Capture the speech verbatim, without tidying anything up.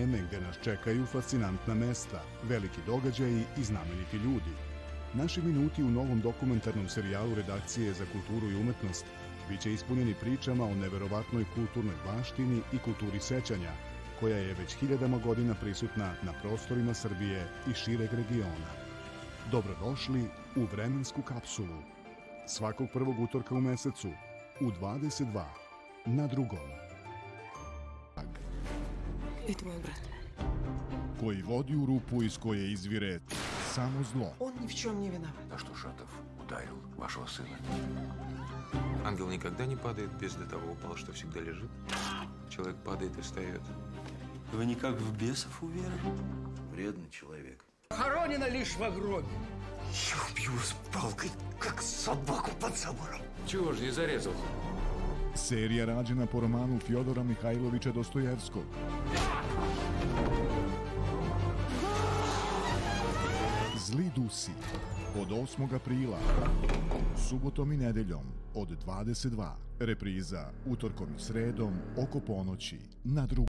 vreme gde nas čekaju fascinantna mesta, veliki događaji i znameniti ljudi. Naši minuti u novom dokumentarnom serijalu Redakcije za kulturu i umetnost biće ispunjeni pričama o neverovatnoj kulturnoj baštini i kulturi sećanja, koja je već hiljadama godina prisutna na prostorima Srbije i šireg regiona. Dobrodošli u vremensku kapsulu. Svakog prvog utorka u mesecu u dvadeset dva na Drugom. I tvoj brat. Koji vodi u rupu iz koje izvire samo zlo. Он ни в чем не виноват. А что Шатов ударил вашего сына? Ангел никогда не падает без до того упал, что всегда лежит. Человек падает и встает. Вы никак в бесов уверены? Вредный человек. Хоронено лишь в гробе. Я убью с палкой, как собаку под забором. Чего ж не зарезал? Serija rađena po romanu Fjodora Mihajlovića Dostojevskog. Zli dusi od osmog aprila, subotom i nedeljom od dvadeset dva. Repriza utorkom i sredom oko ponoći na Drugom.